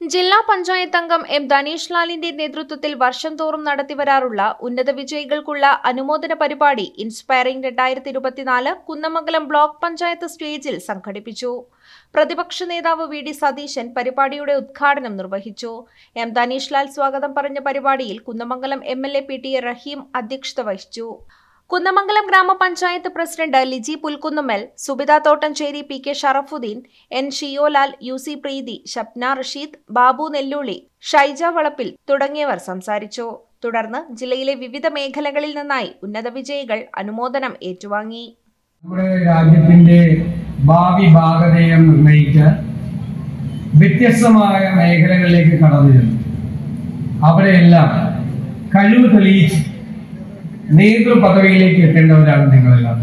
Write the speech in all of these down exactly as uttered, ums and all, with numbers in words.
ജില്ലാ പഞ്ചായത്ത് അംഗം എം ധനീഷ് ലാലിന്റെ നേതൃത്വത്തിൽ വർഷം തോറും നടത്തിവരാറുള്ള ഉന്നത വിജയികൾക്കുള്ള അനുമോദന പരിപാടി ഇൻസ്പയറിംഗ് രണ്ടായിരത്തി ഇരുപത്തിനാല് കുന്നമംഗലം ബ്ലോക്ക് പഞ്ചായത്ത് സ്റ്റേജിൽ സംഘടിപ്പിച്ചു. പ്രതിപക്ഷ നേതാവ് വി ഡി സതീശൻ പരിപാടിയുടെ ഉദ്ഘാടനം നിർവഹിച്ചു. എം ധനീഷ് ലാൽ സ്വാഗതം പറഞ്ഞ പരിപാടിയിൽ Kunnamangalam M L A P T A Rahim അധ്യക്ഷത വഹിച്ചു. കുന്നമംഗലം ഗ്രാമപഞ്ചായത്ത് president Liji Pulkunnummal, Subitha Thottancheri, P K Sharafuddin, N Shiyolal, U C Preethi, Shapna Rasheed, Babu Nellulli, Shaija Valappil തുടങ്ങിയവർ സംസാരിച്ചു. തുടർന്ന് ജില്ലയിലെ വിവിധ മേഖലകളിൽ നിന്നായി ഉന്നത വിജയികൾ അനുമോദനം ഏറ്റുവാങ്ങി. നമ്മുടെ രാജ്യത്തിന്റെ ഭാവി ഭാഗധേയം നിർണ്ണയിക്കാൻ വ്യത്യസ്തമായ മേഖലകളിലേക്ക് കടന്നിരുന്നു. അവിടെയെല്ലാം കഴിവ് തെളിയിച്ച് നേതൃപദവിയിലേക്ക് എത്തേണ്ടവരാണ് നിങ്ങളെല്ലാം.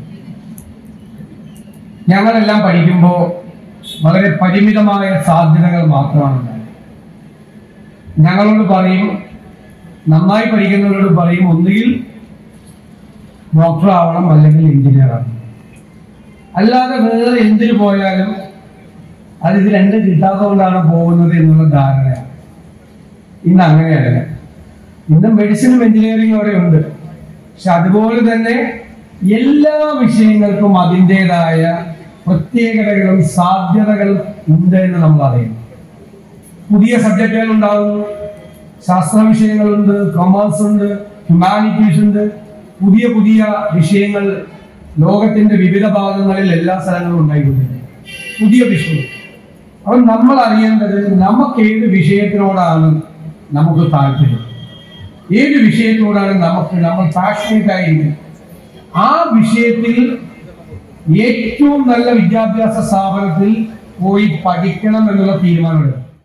ഞങ്ങളെല്ലാം പഠിക്കുമ്പോൾ വളരെ പരിമിതമായ സാധ്യതകൾ മാത്രമാണ് ഉണ്ടായത്. ഞങ്ങളോട് പറയും, നന്നായി പഠിക്കുന്നവരോട് പറയും, ഒന്നുകിൽ ഡോക്ടർ ആവണം അല്ലെങ്കിൽ എഞ്ചിനീയർ ആവണം, അല്ലാതെ വേറെ എന്തിനു പോയാലും അത് ഇത് രണ്ടും കിട്ടാത്തതുകൊണ്ടാണ് പോകുന്നത് എന്നുള്ള ധാരണയാണ്. ഇന്ന് അങ്ങനെയല്ല. ഇന്ന് മെഡിസിനും എഞ്ചിനീയറിംഗും അവിടെ ഉണ്ട്. പക്ഷെ അതുപോലെ തന്നെ എല്ലാ വിഷയങ്ങൾക്കും അതിൻ്റെതായ പ്രത്യേകതകളും സാധ്യതകളും ഉണ്ട് എന്ന് നമ്മൾ അറിയും. പുതിയ സബ്ജക്റ്റുകൾ ഉണ്ടാകുന്നു, ശാസ്ത്ര വിഷയങ്ങളുണ്ട്, കൊമേഴ്സ് ഉണ്ട്, ഹ്യൂമാനിറ്റീസ് ഉണ്ട്, പുതിയ പുതിയ വിഷയങ്ങൾ ലോകത്തിന്റെ വിവിധ ഭാഗങ്ങളിൽ എല്ലാ സ്ഥലങ്ങളും ഉണ്ടായിക്കൊണ്ടിരിക്കും. പുതിയ വിഷയം. അപ്പം നമ്മൾ അറിയേണ്ടത് നമുക്ക് ഏത് വിഷയത്തിനോടാണ് നമുക്ക് താല്പര്യം, ഏത് വിഷയത്തോടാണ് നമുക്ക് നമ്മൾ പാഷനേറ്റ് ആയിരിക്കും, ആ വിഷയത്തിൽ ഏറ്റവും നല്ല വിദ്യാഭ്യാസ സ്ഥാപനത്തിൽ പോയി പഠിക്കണം എന്നുള്ള തീരുമാനമെടുക്കും.